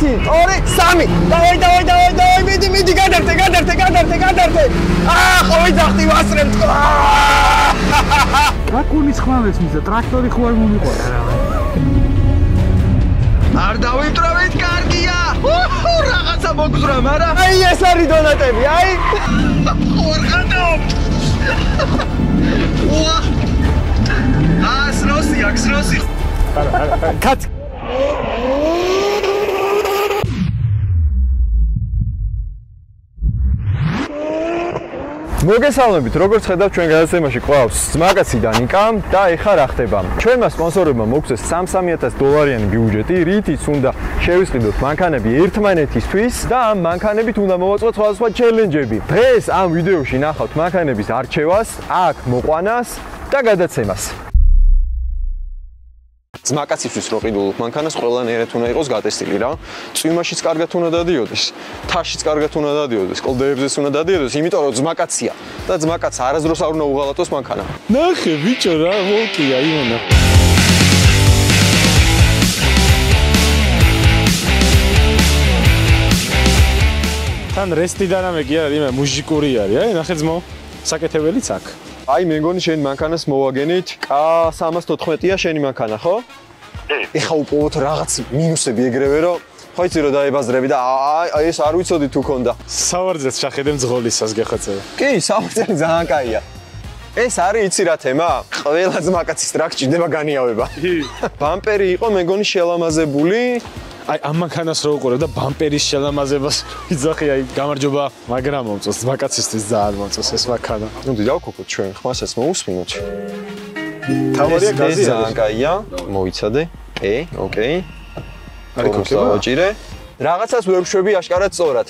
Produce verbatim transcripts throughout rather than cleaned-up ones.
ერთი, ორი, სამი. დავაი, დავაი, დავაი, დავაი, მიდი, მიდი, გადართე, გადართე, გადართე, გადართე. აა, ხო ვიძახდი ვასწრებთ. აკუნის ხმამეს მისდა, ტრაქტორი ხო არ მომიყვანა რა. არ დავიმტრავეთ, კარგია. უჰუ, რაღაცა მოგზრა, მაგრამ აი ეს არის დონატები, აი. ხო არ გადავ. უა. აა, სროსი, აქ სროსი. კაც. მოგესალმებით, როგორც ხედავთ ჩვენ გადაცემაში ყავს ძმაკაციდან იკამ და ეხა რა ხდება. ჩვენმა სპონსორებმა მოგცეს სამსამი ათასი დოლარიანი ბიუჯეტი, რითიც უნდა შევისყიდოთ მანქანები ერთმანეთისთვის და ამ მანქანებით უნდა მოვაწყოთ სხვადასხვა ჩელენჯები. დღეს ამ ვიდეოში ნახავთ მანქანების არჩევას, აქ მოყვანას და გადაცემას. ძმაკაცისთვის რო ყიდულობ მანქანას ყველანაირად უნდა იყოს გატესტილი რა. წვიმაშიც კარგად უნდა დადიოდეს, თაშიც კარგად უნდა დადიოდეს, კლდეებზეც უნდა დადიოდეს, იმიტომ რომ ძმაკაცია და ძმაკაც არასდროს არ უნდა უღალატოს მანქანა. ნახე ბიჭო რა ვოლკია იმონა. თან რესტი დანამეგი არის, იმე მუჟიკური არის, აი ნახე ძმო, საკეთებელიც აქ. აი მე მგონი შენ მანქანას მოვაგენით კა სამას თოთხმეტია შენი მანქანა ხო? ეხა უპოვოთ რაღაც მინუსები ეგრევე რომ ხო იცი რომ დაებაზრები და აი ეს არ ვიცოდი თუ ქონდა. სავარძელს შახედე მძღოლისას გეხოცება. კი, სავარძელი ძალიან კაია. ეს არის იცი რა თემა? ყველა ძმაკაცის ტრაქ ჭირდება განიავება. ბამპერი იყო მე მგონი შელამაზებული. აი ამ მანქანას რო უყურებ და ბამპერის შელამაზებას ვიძახი აი გამარჯობა, მაგრამ მომწონს ძმაკაცისთვის ძალიან მომწონს ეს მანქანა. ნუ დავქოქოთ ჩვენ ხმასაც მოусმინოთ. თავარია გაზი ძალიან კაია, მოიცადე. ე, ოკეი. არის ქოქება. ვაჭირე. რაღაცას ვერ ვშვები აშკარად სწორად.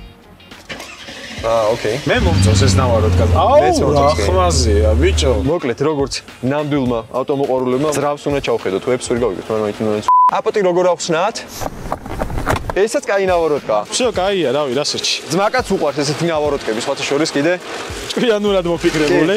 აა, ოკეი. მე მომწონს ეს ნავაროდ გაზი. აუ, რა ხმაზეა, ბიჭო. მოკლედ, როგორც ნამდვილმა ავტომოყვარულებმა ზრავს უნდა ჩავხედოთ, ვებს ვერ გავიგოთ, მაგრამ იქ უნდა აპოტი როგორ ახსნათ? ესაც კაი ნავაროტკა. всё, კაია, რავი, რასეჩი. ძმაკაც უყვარს ესეთი ნავაროტკები, სხვათა შორის კიდე ჭკვიანურად მოფიქრებული.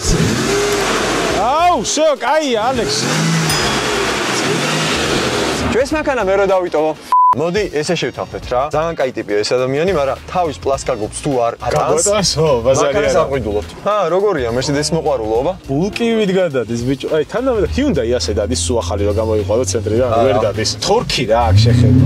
აუ, всё, კაია, ალექს. ჩვენს მანქანა მე რა დავიტოვო? მოდი, ესე შევთანხმდეთ რა. ძალიან კაი ტიპია ეს ადამიანი, მაგრამ თავის პლასკა გობს თუ არ ატანს. გაგოტასო, ბაზარია. მანქანას აყვიდულობთ. ჰა, როგორია, მერსედესის მოყვარულობა? ბულკივით გადადის, ბიჭო. აი, თანამედროვე ჰიუნდაი ასე დადის, სულ ახალი რა გამოიყვანო ცენტრი რა, ვერ დადის. თორქი რა აქ შეხედე.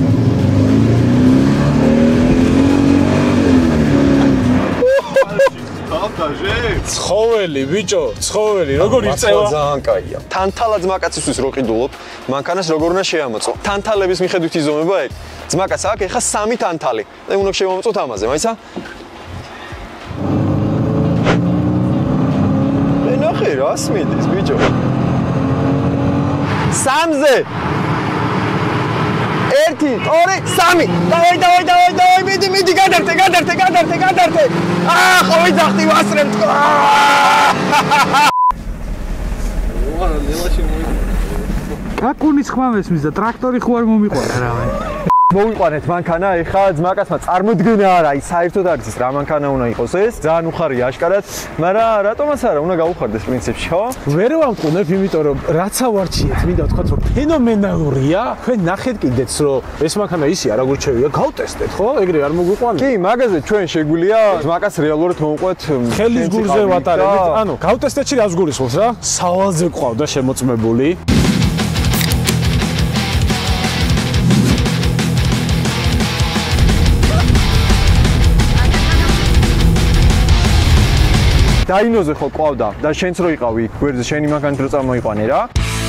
ცხოველი ბიჭო, ცხოველი, როგორ იწევა? ძალიან კაია. თანთალა ძმაკაცისთვის რო ყიდულობ, მანქანას როგორ უნდა შეამოწო? თანთალების მიხედვით იზომება ეგ. ძმაკაც აქ ეხა სამი თანთალი. და უნდა შევამოწოთ ამაზე, მაიცა? მე ნახე რას მიდის ბიჭო? სამზე. ერთი, ორი, სამი. დავაი, დავაი, დავაი, დავაი, მიდი, მიდი, გადართე, გადართე, გადართე, გადართე. აა, ხო ვიძახდი ვასწრებთ. უარა, ნელაში მოიწვა. აკუნის ხმამეს მისდა, ტრაქტორი ხო არ მომიყვანა რა მე. მოვიყვანეთ მანქანა, ეხა ძმაკაცმა წარმოდგენა არ არის, საერთოდ არ იცის რა მანქანა უნდა იყოს ეს, ძალიან უხარია აშკარად, მაგრამ რატომაც არა, უნდა გაუხარდეს პრინციპში, ხო? ვერ ვამტყუნებ, იმიტომ რომ რაც ავარჩიეთ, მინდა ვთქვათ, რომ ფენომენალურია, თქვენ ნახეთ კიდეც, რომ ეს მანქანა ისია, როგორ შევიდა, გავტესტეთ, ხო? ეგრე არ მოგვიყვანეთ? კი, მაგაზე ჩვენ შეგვიძლია ძმაკაც რეალურად მოვუყვეთ ხელის გულზე ვატარებით, ანუ გავტესტეთში რას გულისხმობს რა? სავალზე ყავდა შემოწმებული. დაინოზე ხო ყავდა და შენც რო იყავი გვერდზე შენი მანქანით რო წამოიყვანე რა.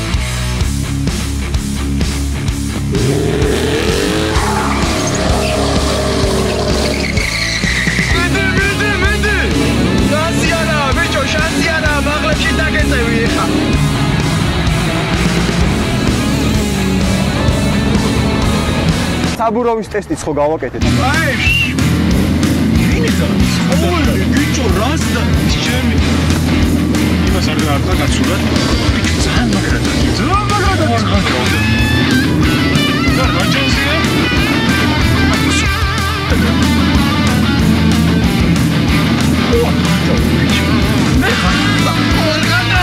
მიდი, მიდი, მიდი. შანსიანა, ბიჭო, შანსიანა, მაღლებში დაგეწევი ეხა. საბურავის ტესტიც ხო გავაკეთეთ? აი! ოი, ბიჭო, რას და ჩემი. იმას არ გაარდა გაცურა. ბიჭო, ძალიან მაგრადა. ძალიან მაგრადა. და რაჯანსია? მე ხარ. ორგანო.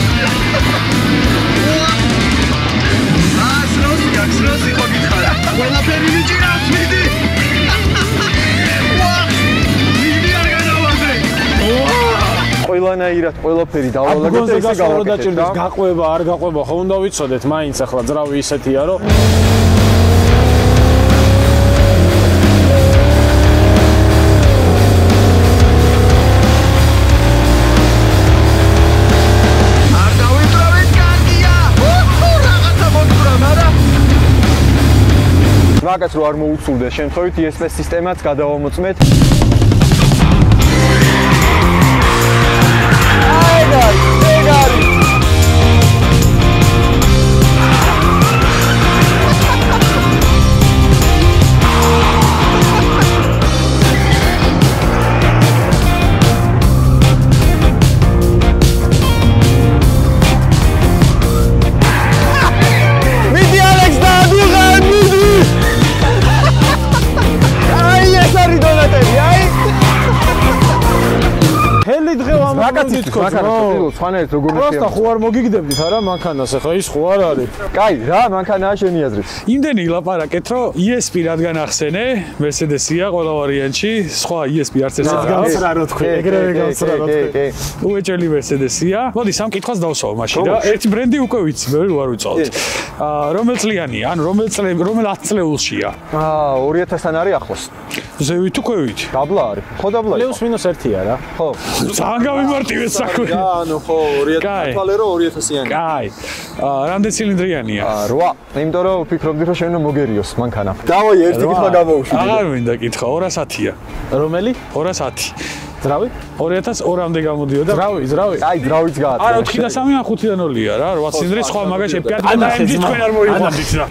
აა, სროსი, სროსი ხო გითხარა. ყველაფერი მიჭირავს მიდი. ყველანაირად ყველაფერი დავალაგეთ და ესე გავაკეთეთ. გაყვება, არ გაყვება, ხო უნდა ვიცოდეთ, მაინც ახლა ძრავი ისეთია, რომ არ დავიტოვეთ კარგია. ოჰო, რაღაცა მოძვრა, მაგრამ მაგაც რო არ მოუწულდეს, შემთხვევით ი ეს პი სისტემაც გადავამოწმეთ. Guys, hey guys. Midi Alex da dura midi. Ai, esa ridonateri, ai. ჰელი დღე ვამბობთ თქოს რო სხვანაირად როგორ შეიძლება პროსტა ხო არ მოგიგდებდით არა მანქანას ახლა ის ხო არ არის კაი რა მანქანაა შენი აზრით იმდენი ლაპარაკეთ რომ ი ეს პი რადგან ახსენე მერსედესია ყველა ვარიანტში სხვა ი ეს პი არც ერთ გამცრა რო თქვი ეგრევე გამცრა რო თქვი უეჭელი მერსედესია მოდი სამ კითხვას დავსვავ მაშინ რა ერთი ბრენდი უკვე ვიცი მე ვარ ვიცავთ აა რომელ წლიანი ან რომელ წლე რომელ ათ წლეულშია აა ორი ათასთან არის ახლოს ზევით უკვე ვიცი დაბლა არის ხო დაბლა პლუს მინუს ერთია რა ხო ძალიან გამიმარტივეს საქმე რა ანუ ხო ორი ათასი თვალე რომ ორი ათასიანი კაი აა რამდენი ცილინდრიანია რვა იმიტომ რომ ვფიქრობდი რომ შენ მოგერიოს მანქანა დავაი ერთი კითხვა გამოვუშვი აღარ მინდა კითხვა ორას ათია რომელი ორას ათი ძრავი ორი ათას ორამდე გამოდიოდა ძრავი ძრავი აი ძრავიც გაატარა არა ოთხი და სამი ან ხუთი და ნულია რა რვა ცილინდრი სხვა მაგაში პიატი და ემჯი თქვენ არ მოიყვანით რა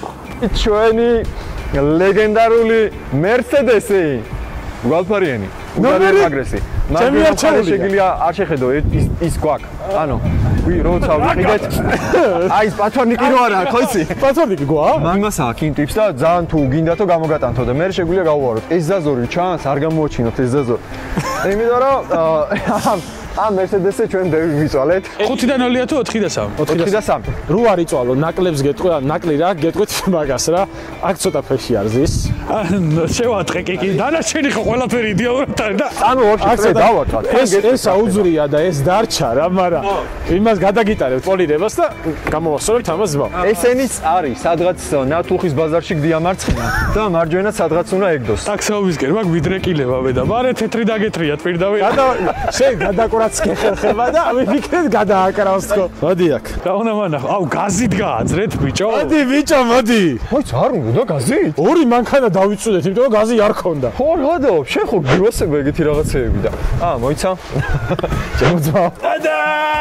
ჩვენი ლეგენდარული მერსედესი გვალფარიანი ნომერი აგრესი ჩემი არჩეული შეგიძლია არ შეხედო ის ის გვაქვს ანუ ვი როცა ვიყიდეთ აი ეს პატრონიკი რო არა ხო იცი პატრონიკი გვა მაგასაა კინტიპს და ძალიან თუ გინდათო გამოგატანთო და მე შეგვიძლია გავუვაროთ ეს ზაზორი ჩანს არ გამოუჩინოთ ეს ზაზორი იმიტომ რომ ამ ამ მერსედესზე ჩვენ დევი ვიწვალეთ ხუთი და ნულია თუ ოთხი და სამი ოთხი და სამი რო არ იწვალო ნაკლებს გეტყვი ან ნაკლი რა გეტყვით მაგას რა აქ ცოტა ფეში არ ზის შევატყე კი კი დანარჩენი ხო ყველაფერი იდეალურად არის და ანუ ორში დავატყათ ეს ეს აუზრია და ეს დარჩა რა მაგრამ იმას გადაგიტარებთ პოლირებას და გამოვასწორებთ ამას ზბა ესენიც არის სადღაც ნათლუხის ბაზარში გდია მარცხენა და მარჯვენა სადღაც უნდა ეგდოს ტაქსაობისკენ მაგ ვიდრეკილება მე და მარე თეთრი დაგეთრია პირდავი გადა შენ გადაკურაც გეხერხება და ვიფიქრეთ გადააკრავს თქო მოდი აქ რა უნდა მანახო აუ გაზით გააძრეთ ბიჭო მოდი ბიჭო მოდი მოიც არ უნდა გაზი ორი მანქანა დავიწუდეთ იმიტომ რომ გაზი არ ქონდა ხო რა გადაობ შენ ხო გიროსებ ეგეთი რაღაცეები და აა მოიცა შემოძვა და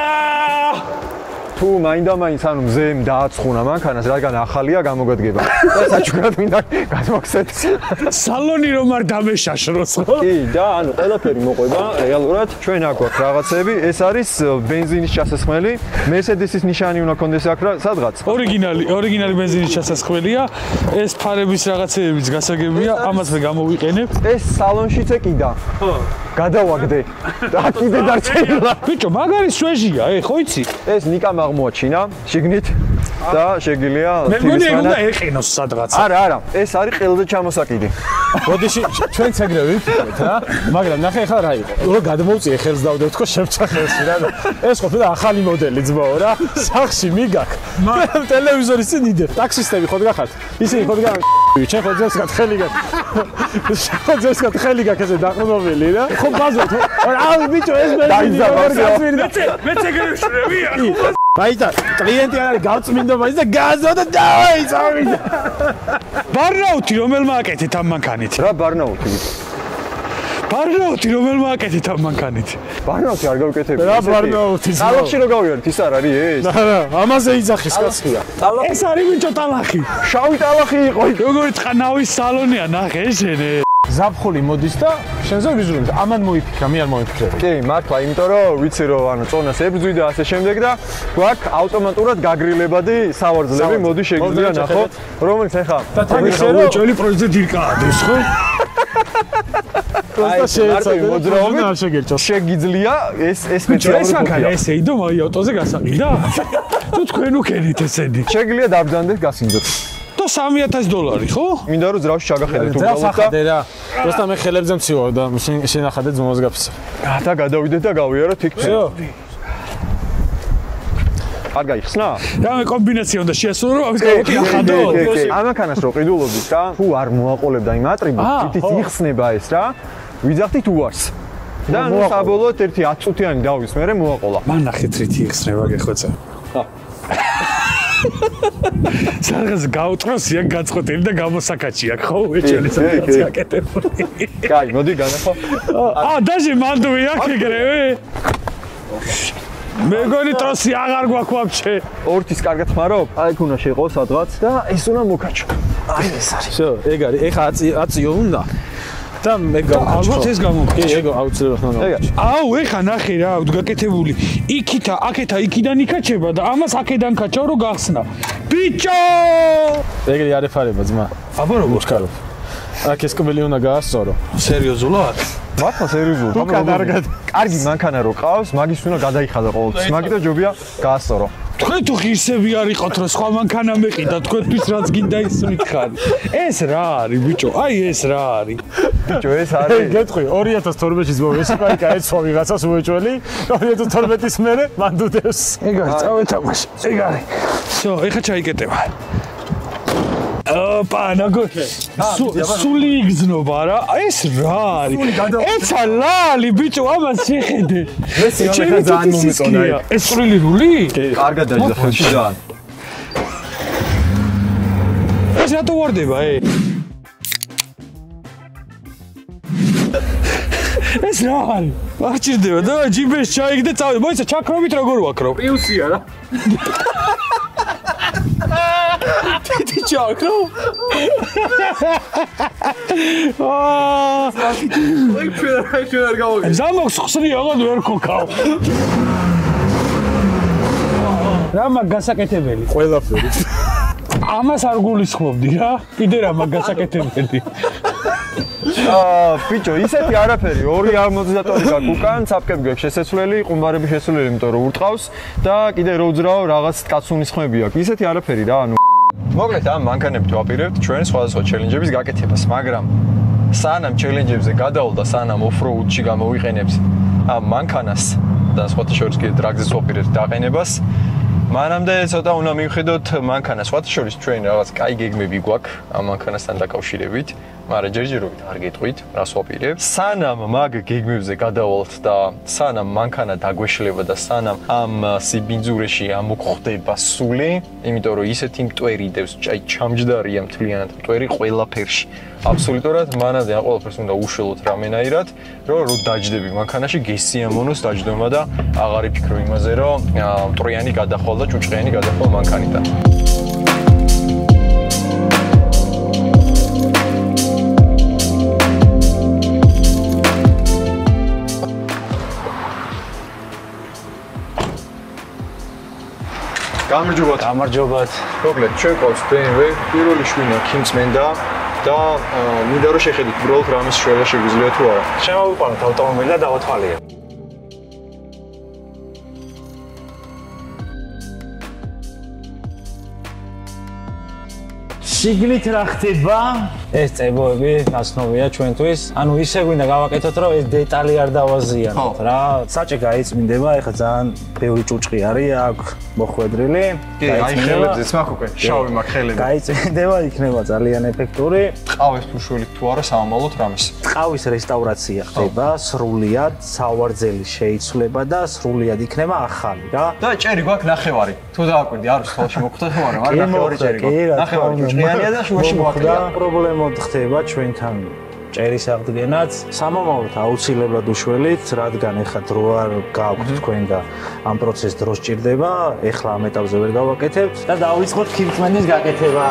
თუ მაინდა-მაინც ანუ მზემ დააცხუნა მანქანას რადგან ახალია გამოგადგება და საჩუქრად მინდა გადმოგცეთ სალონი რომ არ დამეშაშროს ხო კი და ანუ ყველაფერი მოყვება რეალურად ჩვენ აქ გვაქვს რაღაცები ეს არის ბენზინის ჩასასხმელი მერსედესის ნიშანი უნდა კონდეს აქ რა სადღაც ორიგინალი ორიგინალი ბენზინის ჩასასხმელია ეს ფარების რაღაცეებიც გასაგებია ამას მე გამოვიყენებ ეს სალონშიც ეკიდა ხო გადავაგდე და კიდე დარჩენილა ბიჭო მაგარი შვეჟია ე ხო იცი ეს ნიკამ აღმოაჩინა შიგნით და შეგიძლია მე მგონი ეგ უნდა ეყინოს სადღაც არა არა ეს არის ყელზე ჩამოსაკიდი ბოდიში ჩვენც ეგრე ვიფიქრეთ რა მაგრამ ნახე ახლა რა იყო რომ გადმოვწიე ხელს დავდებ თქო შემჭა ხელში რა ეს ყოფილა ახალი მოდელი ძმაო რა სახში მიგაქ ტელევიზორის წინ იდებ ტაქსისტები ხოდ გახართ ისინი ხოდ გან ჩვენ ხოდ ძეს გათხელი გაკ ხოდ ძეს გათხელი გაკ ესე დაყრდნობილი რა ხო ბაზოთ რა ბიჭო ეს მე მეც ეგრე შევია მაიცა კლიენტი არ არის გავწმინდა მაიცა და გაზო და დაიწყავიდა ბარნაუთი რომელ მააკეთეთ ამ მანქანით რა ბარნაუთი ბარნაუთი რომელ მააკეთეთ ამ მანქანით ბარნაუთი არ გავიკეთებ რა ბარნაუთი ტალახში რო გავიარეთ ის არ არის ეს არა ამაზე იძახის კაცია ეს არის ბიჭო ტალახი შავი ტალახი იყო როგორ თხა ნავის სალონია ნახე შენე ზაფხული მოდის და შენზე ვიზრუნებ ამან მოიფიქრა მე არ მოიფიქრე კი მართლა იმიტომ რომ ვიცი რომ ანუ წონას ებრძვი და ასე შემდეგ და გვაქვს ავტომატურად გაგრილებადი სავარძლები მოდი შეგიძლია ნახოთ რომელიც ახლა და თან ისე რომ უჭველი პროექტზე დირკადეს ხო პროსტა შეეცადა მოძრაობით არ შეგერჩოს შეგიძლია ეს ეს ეს მანქანა ესე იდო მაი ავტოზე გასაყიდა თუ თქვენ უკენით ესენი შეგიძლია დაბრძანდეთ გასინდოთ და მარტო სამი ათასი დოლარი, ხო? მინდა რომ ძრავში ჩაგახედეთ უბრალოდ და просто მე ხელებზე მცივარ და შენახადე ძმოს გაფსა. და გადავიდეთ და გავიაროთ იქ. всё. არ გაიხსნა? და მე კომბინაცია უნდა შეასრულო, რომ ამის გამო ახადო. ამანქანას რო ყიდულობდით რა, თუ არ მოაყოლებდა იმ ატრიბუტს, თითით იხსნება ეს რა. ვიძახდით უარს. და ნუ საბოლოოდ ერთი ათი წუთიანი დავის მერე მოაყოლა. მან ნახეთ რითი იხსნება გეხვეწა. სადღაც გაუტროსია გაწყვეტილი და გამოსაკაჩი აქვს ხო ეჭელი სადღაც აკეთებული. კაი, მოდი განახო. აა დაჟე მანდოვი აქ ეგრევე. მეგონი ტროსი აღარ გვაქვს ვაფშე. ორთის კარგად ხმარობ? აი იქ უნდა შეყო სადღაც და ეს უნდა მოკაჩო. აი ეს არის. всё, ეგ არის. ეხა აციო უნდა. და მე გავაკეთე. ალბათ ეს გამოგკე. კი, ეგ აუცილებლად უნდა გავაკეთე. აუ, ეხა ნახე რა, გაკეთებული. იქითა, აქეთა, იქიდან იქაჩება და ამას აქედან კაჩავ რო გახსნა. ბიჭო! ეგრე არ ეფარება ძმა. აბა როგორ ვქარო. აქ ეს კბილი უნდა გაასწორო. სერიოზულად? მართლა სერიოზულად. თუ კარგად. კარგი მანქანა რო ყავს, მაგის უნდა გადაიხადა ყოველთვის. მაგითო ჯობია გაასწორო. თქვენ თუ ღირსები არ იყოთ რომ სხვა მანქანა მეყიდა თქვენთვის რაც გინდა ის მითხარი. ეს რა არის ბიჭო? აი ეს რა არის? ბიჭო ეს არის. გეტყვი ორი ათას თორმეტის მოვე ეს კაი გაეცვა ვიღაცას უეჭველი. ორი ათას თორმეტის მერე მანდუდებს. ეგ არის წავეთამაში. ეგ არის. всё, ეხა ჩაიკეტება. ოპა, ნაგოთე. სული იგზნობა რა. ეს რა არის? ეცა ლალი ბიჭო, ამას შეხედე. ეს ეხა ძალიან მომეწონა. ეს წვრილი რული? კარგად დაიძახე ხელში ძალიან. ეს რატო ვარდება ე? ეს რა არის? არ ჭირდება და ჯიბეს ჩაიგდე წავედი. მოიცა ჩაქრობით როგორ ვაქრო? პიუსია რა. თითი ჩაქრო? აა ეგ ჩვენ ჩვენ არ გავაგე. ზამოქს ხსნი აღარ ვერ ქოქავ. რა მაგ გასაკეთებელი? ყველაფერი. ამას არ გულისხმობდი რა. კიდე რა მაგ გასაკეთებელი. აა ბიჭო, ისეთი არაფერი, ორი არმოძნატორი გაქვს უკან, საფკები გაქვს შესეცვლელი, ყუმბარები შესულელი, იმიტომ რომ ურტყავს და კიდე რო უძრავ რაღაც კაცუნის ხმები აქვს. ისეთი არაფერი რა, ანუ მოკლედ ამ მანქანებით ვაპირებთ ჩვენ სხვადასხვა ჩელენჯების გაკეთებას, მაგრამ სანამ ჩელენჯებზე გადავალ და სანამ ოფროუდში გამოვიყენებთ ამ მანქანას და სხვათა შორის კიდე დრაგზეც ვაპირებთ დაყენებას, მანამდე ცოტა უნდა მივხედოთ მანქანას. სხვათა შორის ჩვენ რაღაც კაი გეგმები გვაქვს ამ მანქანასთან დაკავშირებით, მაგრამ ჯერჯერობით არ გეტყვით, რას ვაპირებთ. სანამ მაგ გეგმებზე გადავალთ და სანამ მანქანა დაგვეშლება და სანამ ამ სიბინძურეში ამოხდება სული, იმიტომ რომ ისეთი მტვერი დევს, აი ჩამჯდარია მთლიანად მტვერი ყველაფერში. აბსოლუტურად მანამდე ამ ყველაფერს უნდა უშველოთ რამენაირად, რომ რო დაჯდები მანქანაში გესიამონოს დაჯდომა და აღარ იფიქრო იმაზე, რომ მტვრიანი გადახვალ და ჭუჭყიანი გადახვალ მანქანიდან. გამარჯობათ. გამარჯობათ. მოკლედ, ჩვენ ყავს ბე-ემ-ვე, პირველი შვინა ქიმწმენდა და მინდა რომ შეხედოთ უბრალოდ რამის შველა შეგვიძლია თუ არა. შემოვიყვანოთ ავტომობილი და დავათვალიეროთ. შიგნით რა ხდება? ეს წებოები ნაცნობია ჩვენთვის. ანუ ისე გვინდა გავაკეთოთ, რომ ეს დეტალი არ დავაზიანოთ რა. საჭე გაიწმინდება, ეხლა ძალიან ბევრი ჭუჭყი არის აქ მოხვედრილი. კი, აი ხელებზეც მაქვს უკვე, შავი მაქვს ხელები. გაიწმინდება, იქნება ძალიან ეფექტური. ყავს თუ შველით თუ არა სამომავლოდ რამის. ყავის რესტავრაცია ხდება, სრულიად სავარძელი შეიცვლება და სრულიად იქნება ახალი რა. და ჭერი გვაქვს ნახევარი. თუ დააკვირდი, არის თვალში მოხვდა თუ არა, მაგრამ ნახევარი ჭერი გვაქვს. ნახევარი ჭუჭყიანია და შუაში მოაკლია. პრობლემა ხდება ჩვენთან ჭერის აღდგენაც. სამომავლოდ აუცილებლად უშველით, რადგან ეხლა დრო არ გააქვთ თქვენ და ამ პროცესს დრო სჭირდება, ეხლა ამ ეტაპზე ვერ გავაკეთებთ და დავიწყოთ ქიმწმენის გაკეთება.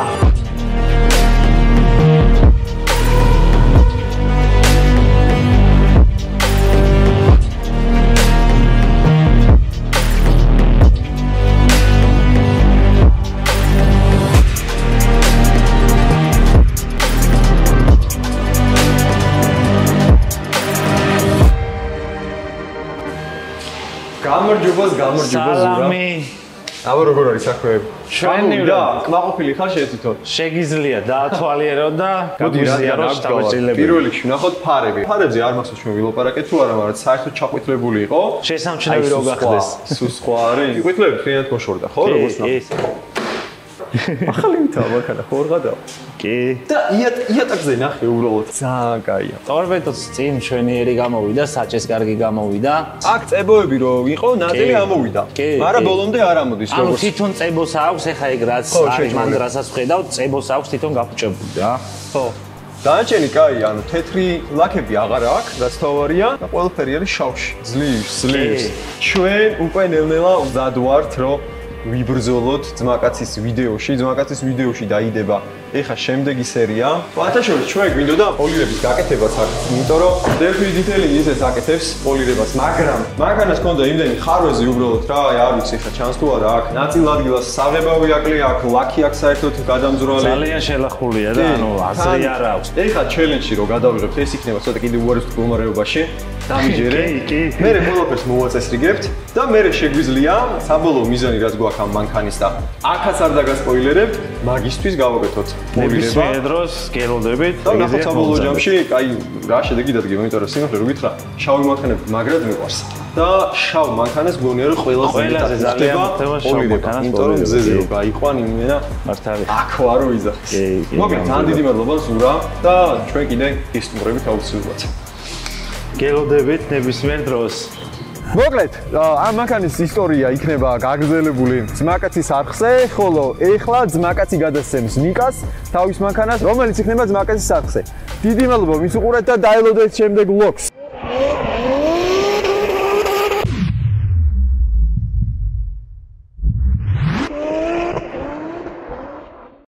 გამარჯობას, გამარჯობა ზურა. სალამი. აბა როგორ არის საქმე? ჩვენი და კმაყოფილი ხარ შეეთითო. შეგიძლია დაათვალიერო და გამიზიარო შტაბეჭილები. პირველ რიგში ვნახოთ ფარები. ფარებზე არ მახსოვს ჩვენ ვილაპარაკეთ თუ არა, მაგრამ საერთოდ ჩაყვითლებული იყო. შესამჩნევი რო გახდეს. სულ სხვა არის. ყვითლები ფრინად მოშორდა, ხო, როგორც ნახე. ეს ახალი მითა მანქანა ხო ორღადაა? კი. და იატ იატაკზე ნახე უბრალოდ ძალიან კაია. ტორპედოც წინ ჩვენიერი გამოვიდა, საჭეს კარგი გამოვიდა. აქ წებოები რო იყო, ნაწილი ამოვიდა. მაგრამ ბოლომდე არ ამოდის ანუ როგორც. თვითონ წებოს აქვს, ეხა ეგ რაც არის მან რასაც ვხედავ, წებოს აქვს თვითონ გაფუჭებული რა. ხო. დანარჩენი კაი, ანუ თეთრი ლაქები აღარა აქვს, რაც თავარია და ყველაფერი არის შავში. ძლივს, ძლივს. ჩვენ უკვე ნელ-ნელა მზად ვართ, რომ ვიბრძოლოთ ძმაკაცის ვიდეოში, ძმაკაცის ვიდეოში დაიდება ეხა შემდეგი სერია. ბათაშორის ჩვენ გვინდოდა პოლირების გაკეთებაც აქ, იმიტომ რომ დელფი დიტელი ისეც აკეთებს პოლირებას, მაგრამ მანქანას ჰქონდა იმდენი ხარვეზე უბრალოდ რა, არ ვიცი ეხა ჩანს თუ არა აქ, ნაწილ ადგილას საღებავი აკლია აქ, ლაქი აქ საერთოდ გადამძვრალი. ძალიან შელახულია და ანუ აზრი არ აქვს. ეხა ჩელენჯში რო გადავიღებთ, ეს იქნება ცოტა კიდევ უარეს მდგომარეობაში. დამიჯერე. მე ყველაფერს მოვაწესრიგებთ და მე შეგვიძლია საბოლოო მიზანი რაც გვაქვს ამ მანქანის და აქაც არ დაგასპოილერებთ, მაგისთვის გავაკეთოთ პოლირება. დროს გელოდებით. და ნახოთ საბოლოო ჯამში, აი რა შედეგი დადგება, იმიტომ რომ სიმართლე რო გითხრა, შავი მანქანები მაგრად მიყვარს. და შავ მანქანას გონია რომ ყველაზე ყველაზე ძალიან მოხდება შავ მანქანას იმიტომ რომ ძეზე რო გაიყვან იმენა მართ არის. აქ ვარო იძახეს. მოგეთ ძალიან დიდი მადლობა ზურა და ჩვენ კიდე ისტუმრებით აუცილებლად. გელოდებით ნებისმიერ დროს. მოკლედ, ამ მანქანის ისტორია იქნება გაგრძელებული ძმაკაცის არხზე, ხოლო ეხლა ძმაკაცი გადასცემს ნიკას თავის მანქანას, რომელიც იქნება ძმაკაცის არხზე. დიდი მადლობა, მის უყურეთ და დაელოდეთ შემდეგ ვლოგს.